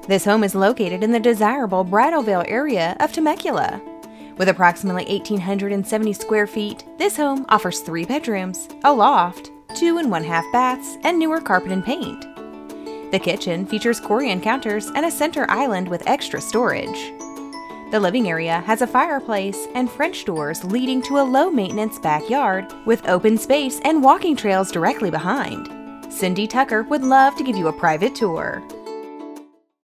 This home is located in the desirable Bridlevale area of Temecula. With approximately 1,870 square feet, this home offers 3 bedrooms, a loft, 2 1/2 baths, and newer carpet and paint. The kitchen features Corian counters and a center island with extra storage. The living area has a fireplace and French doors leading to a low-maintenance backyard with open space and walking trails directly behind. Cindy Tucker would love to give you a private tour.